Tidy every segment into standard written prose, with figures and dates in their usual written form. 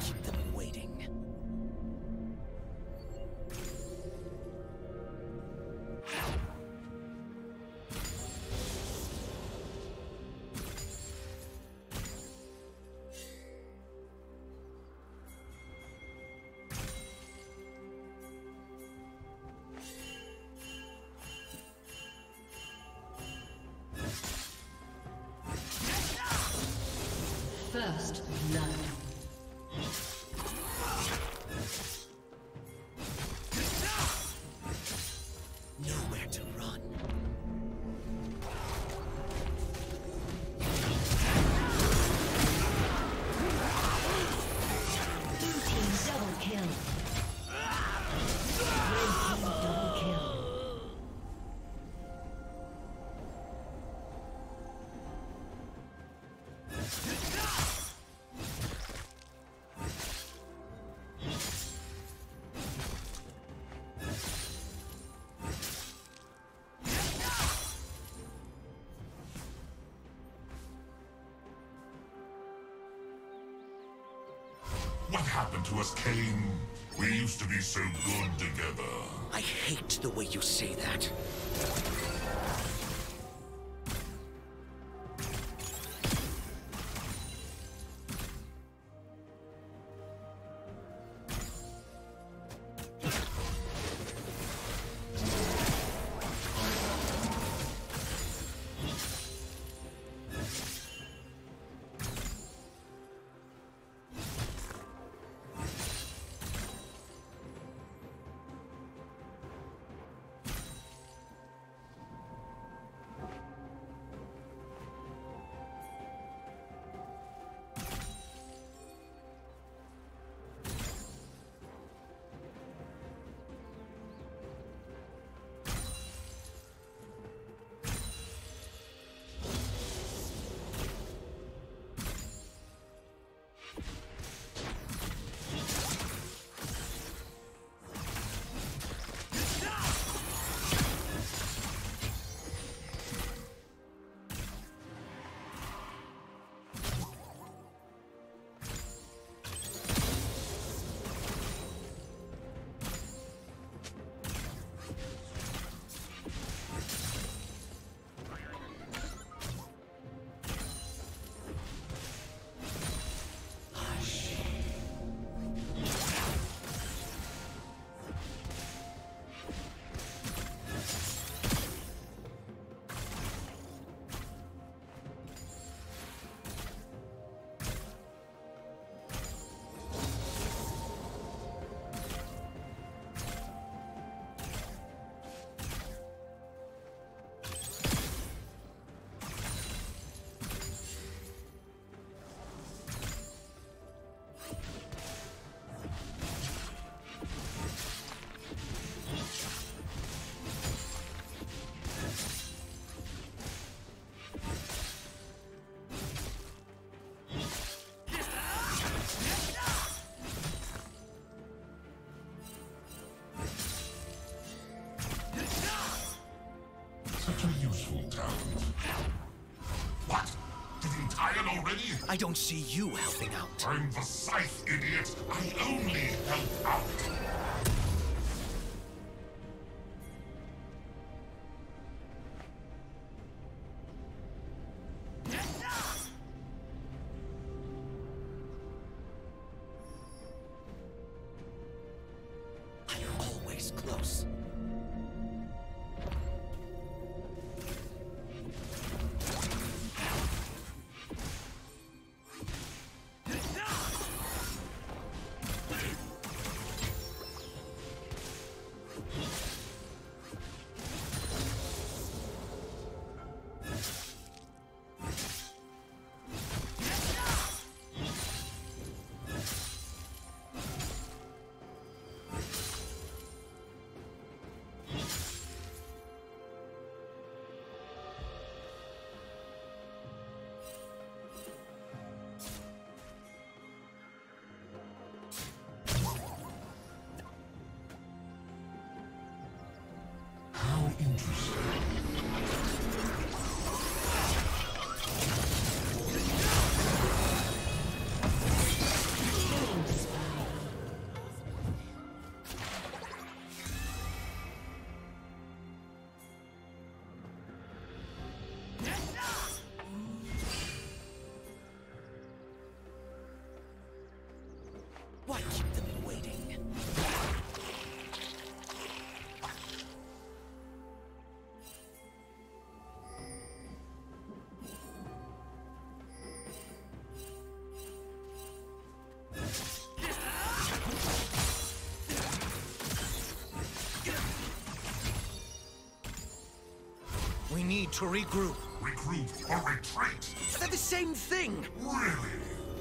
keep them waiting. First blood. Nowhere to run. Blue team double kill. Red team double kill. What happened to us, Kayn? We used to be so good together. I hate the way you say that. Such a useful talent. What? Didn't Kayn already? I don't see you helping out. I'm the scythe, idiot. I only help out. I'm always close. need to regroup. Regroup or retreat? They're the same thing! Really?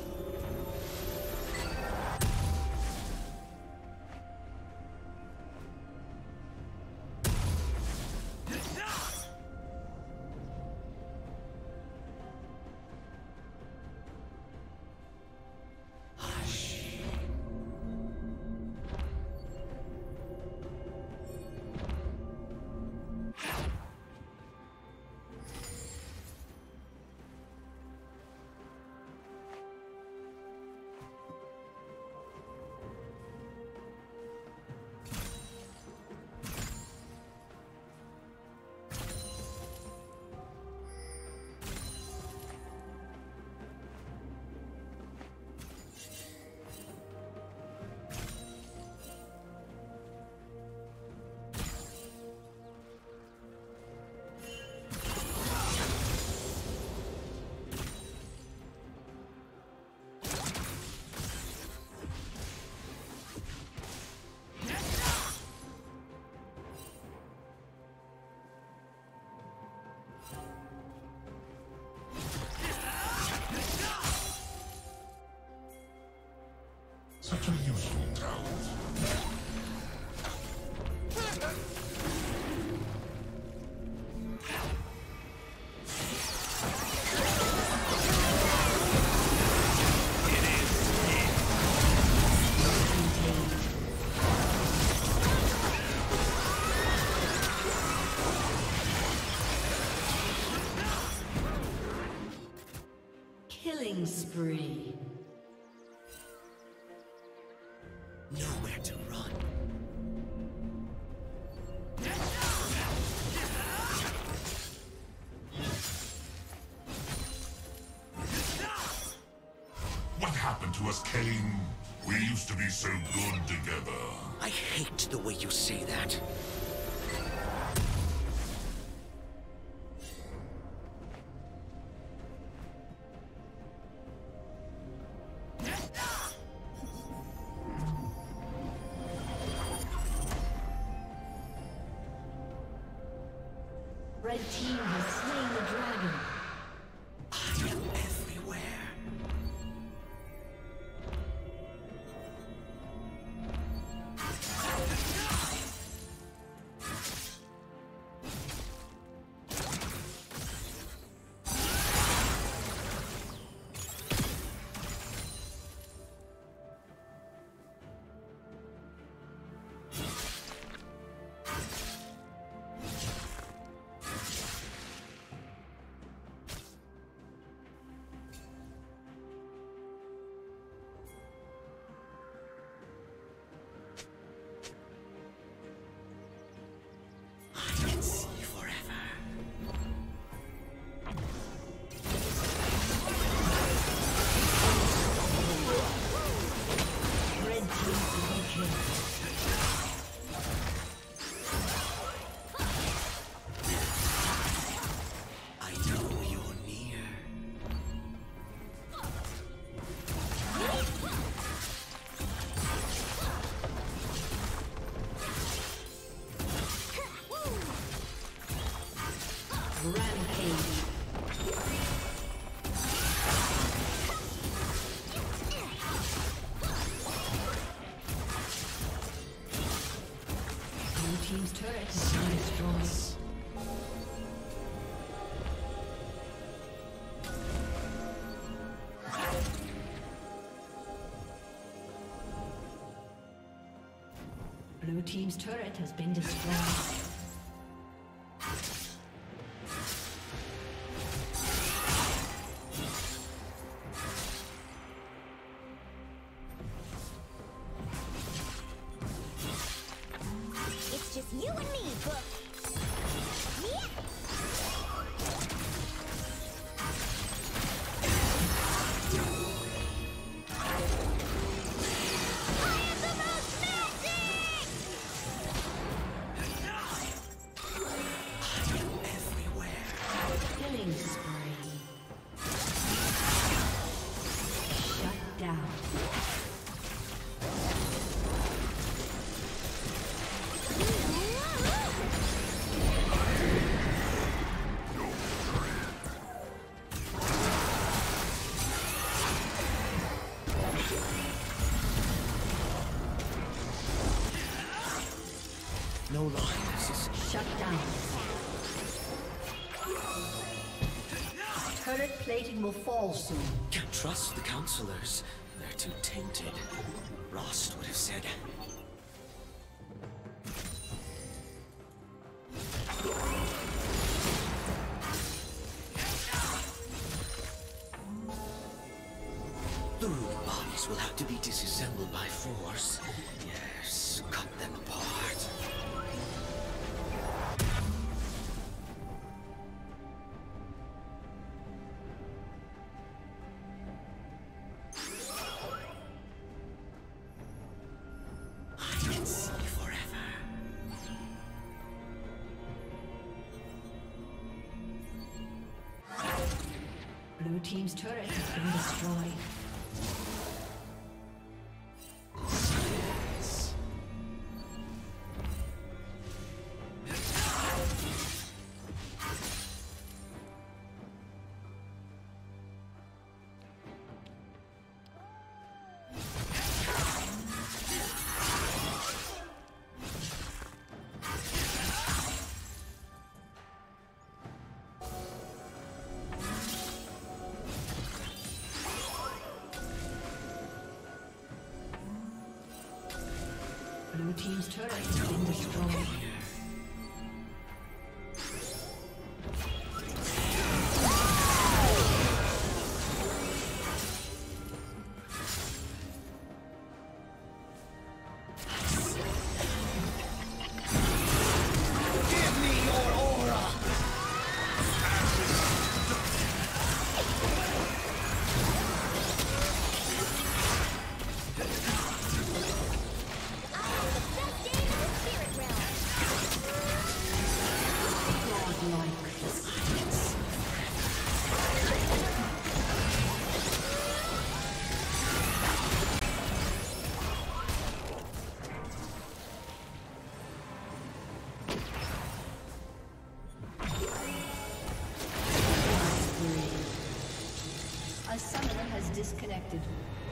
Such a useful talent. Killing spree. Nowhere to run. What happened to us, Kayn? We used to be so good together. I hate the way you say that. Red team has slain the dragon. I am everywhere. I can see forever. Red team double kill. I know you're near. Rampage. Blue team's turret has been destroyed. Blue team's turret has been destroyed. It's just you and me, book. Yeah. I am the most magic! Shut down. Turret plating will fall soon. Can't trust the counselors. They're too tainted. Rost would have said. The rude bodies will have to be disassembled by force. Yes, cut them apart. I can see forever. Blue team's turret has been destroyed. Blue team's turret has been destroyed. A summoner has disconnected.